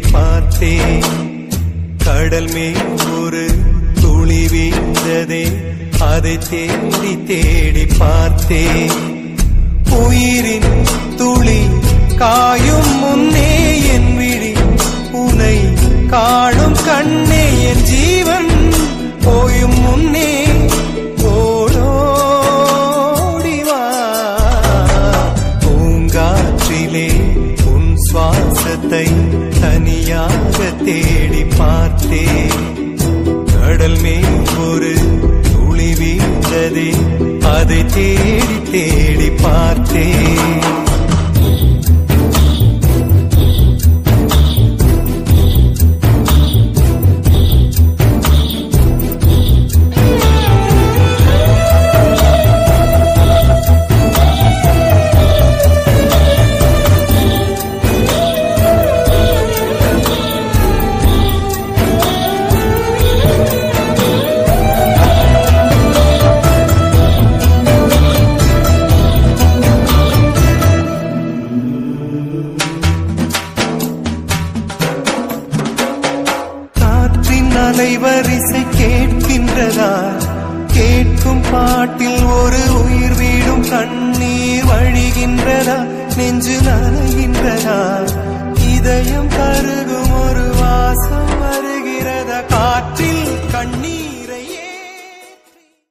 பார்த்தேன். கடல் மேல் ஒரு துளி வீழ்ந்ததே, அதை தேடி தேடி பார்த்தேன். உயிரின் துளி காயும் முன்னே என் விழி உனை காணும் கண்ணே, என் ஜீவன் போயும் முன்னே ஓடோடிவா. பூங்காற்றிலே உன் சுவாசத்தை தனியாக தேடி பார்த்தேன். கடல் மேல் ஒரு துளி வீழ்ந்ததே, அதை தேடி தேடி பார்த்தேன். அலைவரிசை கேட்கின்றதா? கேட்கும் பாட்டில் ஒரு உயிர் வீடும் கண்ணீர் வழிகின்றதா? நெஞ்சு நனைகின்றதா? இதயம் கருகும் ஒரு வாசம் வருகிறதா? காற்றில் கண்ணீர்